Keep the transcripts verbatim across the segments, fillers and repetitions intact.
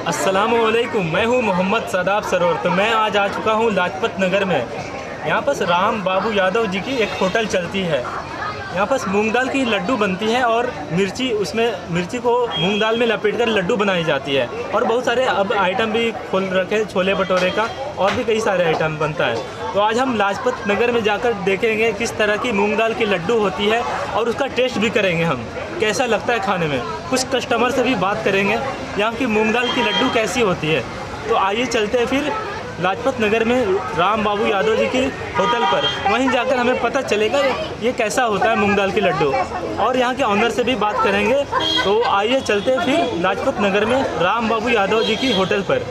अस्सलामुअलैकुम, मैं हूं मोहम्मद सदाब सरोवर। तो मैं आज आ चुका हूं लाजपत नगर में। यहाँ पर राम बाबू यादव जी की एक होटल चलती है। यहाँ पर मूंग दाल की लड्डू बनती है और मिर्ची उसमें मिर्ची को मूंग दाल में लपेटकर लड्डू बनाई जाती है। और बहुत सारे अब आइटम भी खोल रखे, छोले भटूरे का और भी कई सारे आइटम बनता है। तो आज हम लाजपत नगर में जाकर देखेंगे किस तरह की मूंग दाल की लड्डू होती है और उसका टेस्ट भी करेंगे हम, कैसा लगता है खाने में। कुछ कस्टमर से भी बात करेंगे यहाँ की मूंग दाल की लड्डू कैसी होती है। तो आइए चलते हैं फिर लाजपत नगर में राम बाबू यादव जी की होटल पर। वहीं जाकर हमें पता चलेगा ये कैसा होता है मूंग दाल की लड्डू, और यहाँ के ऑनर से भी बात करेंगे। तो आइए चलते हैं फिर लाजपत नगर में राम बाबू यादव जी की होटल पर।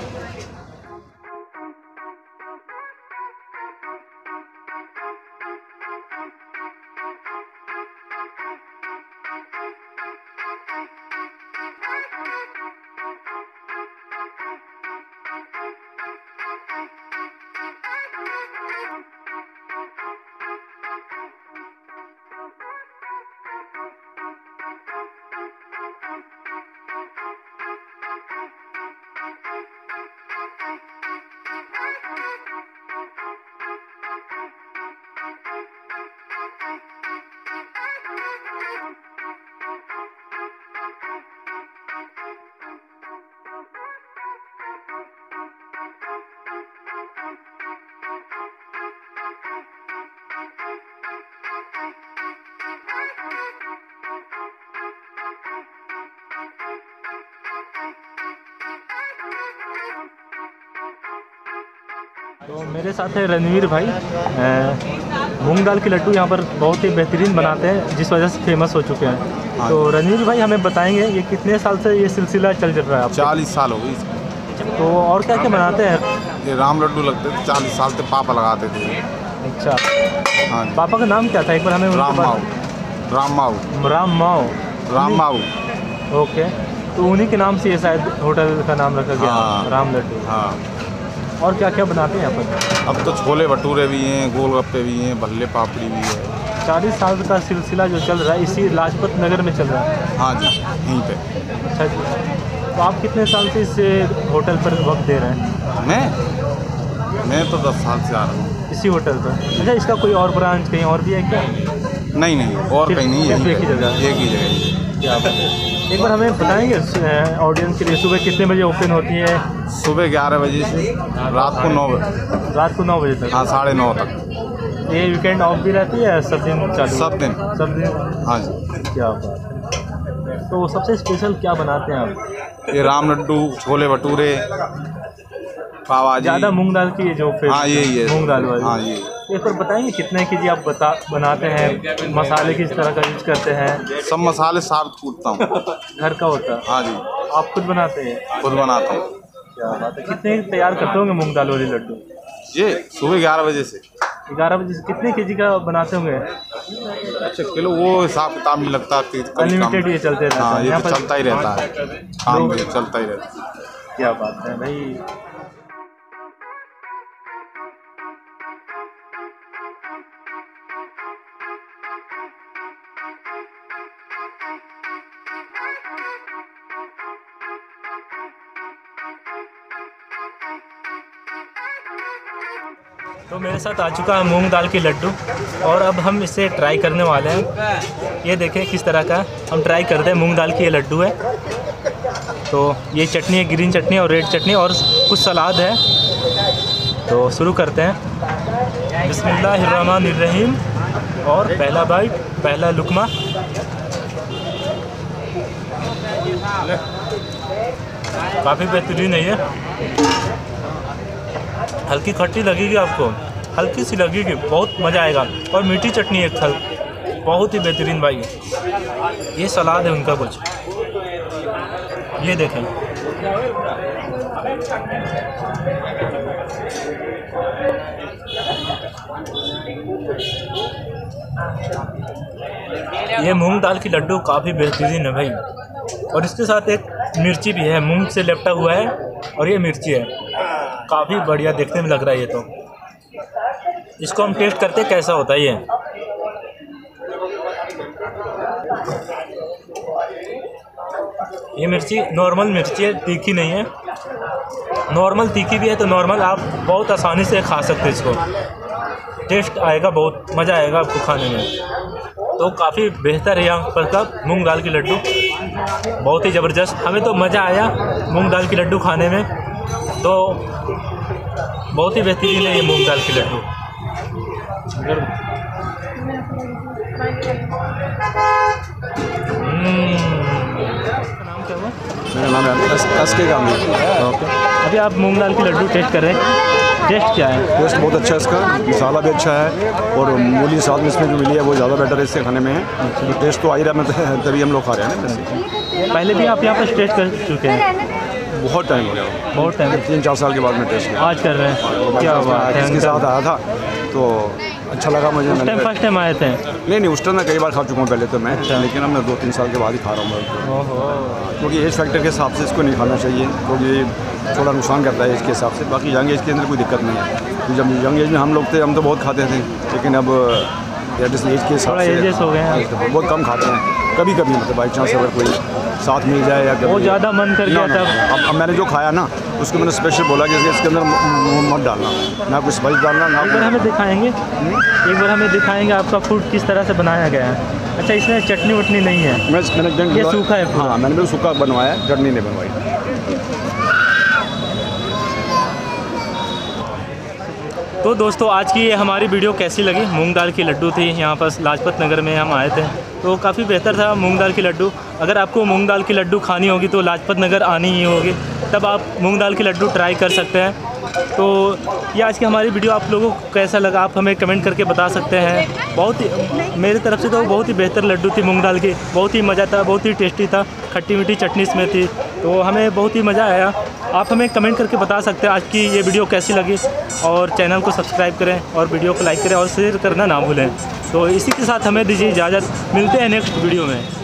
तो मेरे साथ है रणवीर भाई। मूंग दाल की लड्डू यहाँ पर बहुत ही बेहतरीन बनाते हैं, जिस वजह से फेमस हो चुके हैं। हाँ। तो रणवीर भाई हमें बताएंगे ये कितने साल से ये सिलसिला चल रहा है? चालीस साल हो गई। तो और क्या क्या बनाते हैं? ये राम लड्डू लगते थे, चालीस साल से पापा लगाते थे। अच्छा, हाँ। पापा का नाम क्या था एक बार हमें? राम माऊ। राम माऊ राम माऊ राम माऊ ओके, तो उन्हीं के नाम से ये शायद होटल का नाम रखा गया। हाँ। राम लड्डू। हाँ। और क्या क्या बनाते हैं यहाँ पर? अब तो छोले भटूरे भी हैं, गोलगप्पे भी हैं, भल्ले पापड़ी भी है। चालीस साल का सिलसिला जो चल रहा है इसी लाजपत नगर में चल रहा है। हाँ जी, यहीं पे। अच्छा जी, तो आप कितने साल से इस होटल पर वक्त दे रहे हैं? मैं मैं तो दस साल से आ रहा हूँ इसी होटल पर। अच्छा, इसका कोई और ब्रांच कहीं और भी है क्या? नहीं नहीं, और कहीं नहीं है, एक ही जगह। एक ही जगह। क्या बात है। एक बार हमें बताएंगे ऑडियंस के लिए सुबह कितने बजे ओपन होती है? सुबह ग्यारह बजे से रात को नौ बजे रात को नौ बजे तक? हाँ, साढ़े नौ तक। ये वीकेंड ऑफ भी रहती है? सब दिन चालू? सब दिन। सब दिन। हाँ जी। क्या बात है। तो सबसे स्पेशल क्या बनाते हैं आप? ये राम लड्डू, छोले भटूरे, पाव भाजी। ज़्यादा मूंग दाल की जो फेमस? हाँ यही है, मूंग दाल वाली। हाँ ये। एक बार बताएंगे कितने के जी आप बता बनाते हैं? मसाले किस तरह का यूज करते हैं? सब मसाले साफ कूटता हूँ। घर का होता है? हाँ जी। आप खुद बनाते हैं? खुद बनाता हूँ। क्या बात है। कितने तैयार करते होंगे मूंग दाल वाली लड्डू? ये सुबह ग्यारह बजे से ग्यारह बजे से कितने केजी का बनाते होंगे? अच्छा किलो, वो हिसाब किताब नहीं लगता। अनलिमिटेड ये चलते रहता है? हाँ, ये तो चलता ही रहता है, काम भी चलता ही रहता है। क्या बात है भाई। तो मेरे साथ आ चुका है मूंग दाल की लड्डू, और अब हम इसे ट्राई करने वाले हैं। ये देखें किस तरह का हम ट्राई करते हैं। मूंग दाल की ये लड्डू है। तो ये चटनी है, ग्रीन चटनी और रेड चटनी और कुछ सलाद है। तो शुरू करते हैं। बिस्मिल्लाहिर्रहमानिर्रहीम। और पहला बाइट, पहला लुकमा। काफ़ी बेहतरीन है ये। हल्की खट्टी लगेगी आपको, हल्की सी लगेगी, बहुत मज़ा आएगा। और मीठी चटनी एक थल, बहुत ही बेहतरीन भाई। ये सलाद है उनका कुछ, ये देखें। ये मूंग दाल की लड्डू काफ़ी बेहतरीन है भाई। और इसके साथ एक मिर्ची भी है, मूंग से लिपटा हुआ है और ये मिर्ची है। काफ़ी बढ़िया देखने में लग रहा है ये। तो इसको हम टेस्ट करते कैसा होता है ये। ये मिर्ची नॉर्मल मिर्ची है, तीखी नहीं है। नॉर्मल तीखी भी है तो नॉर्मल आप बहुत आसानी से खा सकते हैं इसको। टेस्ट आएगा, बहुत मज़ा आएगा आपको खाने में। तो काफ़ी बेहतर है यहाँ पर का मूंग दाल की लड्डू, बहुत ही ज़बरदस्त। हमें तो मज़ा आया मूंग दाल की लड्डू खाने में, तो बहुत ही बेहतरीन है ये मूंग दाल की लड्डू। नाम क्या हुआ? मेरा नाम है एस एस के गांधी। ओके, अभी आप मूंग दाल की लड्डू टेस्ट कर रहे हैं, टेस्ट क्या है? टेस्ट बहुत अच्छा है इसका, मसाला भी अच्छा है और मूली साथ में इसमें जो मिली है वो ज़्यादा बेटर है इससे खाने में। तो टेस्ट तो आ ही रहा है, तभी हम लोग खा रहे हैं ना वैसे। पहले भी आप यहाँ पर टेस्ट कर चुके हैं? बहुत टाइम हो गया, बहुत टाइम, तीन चार साल के बाद में टेस्ट किया। आज कर रहे हैं? क्या बात है। इसके साथ आया था तो अच्छा लगा मुझे। उस टाइम फर्स्ट टाइम आए थे? नहीं नहीं, उस टाइम मैं कई बार खा चुका हूँ पहले तो मैं, लेकिन अब मैं दो तीन साल के बाद ही खा रहा हूँ। ओहो, क्योंकि एज फैक्टर के हिसाब से इसको नहीं खाना चाहिए, क्योंकि थोड़ा नुकसान करता है एज के हिसाब से। बाकी यंग एज के अंदर कोई दिक्कत नहीं है। तो जब यंग एज में हम लोग थे हम तो बहुत खाते थे, लेकिन अब एज के हिसाब से एजेस हो गए हैं, तो बहुत कम खाते हैं। कभी कभी मतलब बाई चांस अगर कोई साथ मिल जाए या बहुत ज़्यादा मन कर गया तब। अब अब मैंने जो खाया ना उसको मैंने स्पेशल बोला कि इसके अंदर मत डालना, ना कुछ स्पाइस डालना ना। एक बार हमें दिखाएंगे, एक बार हमें दिखाएंगे आपका फूड किस तरह से बनाया गया है। अच्छा, इसमें चटनी वटनी नहीं है? मैं मैंने ये सूखा है पूरा? हाँ, मैंने भी सूखा बनवाया, चटनी नहीं बनवाई। तो दोस्तों, आज की ये हमारी वीडियो कैसी लगी? मूंग दाल की लड्डू थी, यहाँ पर लाजपत नगर में हम आए थे, तो काफ़ी बेहतर था मूंग दाल की लड्डू। अगर आपको मूंग दाल की लड्डू खानी होगी तो लाजपत नगर आनी ही होगी, तब आप मूंग दाल की लड्डू ट्राई कर सकते हैं। तो ये आज की हमारी वीडियो आप लोगों को कैसा लगा आप हमें कमेंट करके बता सकते हैं। बहुत ही मेरी तरफ से तो बहुत ही बेहतर लड्डू थी मूंग दाल की, बहुत ही मज़ा था, बहुत ही टेस्टी था, खट्टी मीठी चटनी इसमें थी, तो हमें बहुत ही मज़ा आया। आप हमें कमेंट करके बता सकते हैं आज की ये वीडियो कैसी लगी, और चैनल को सब्सक्राइब करें और वीडियो को लाइक करें और शेयर करना ना भूलें। तो इसी के साथ हमें दीजिए इजाज़त, मिलते हैं नेक्स्ट वीडियो में।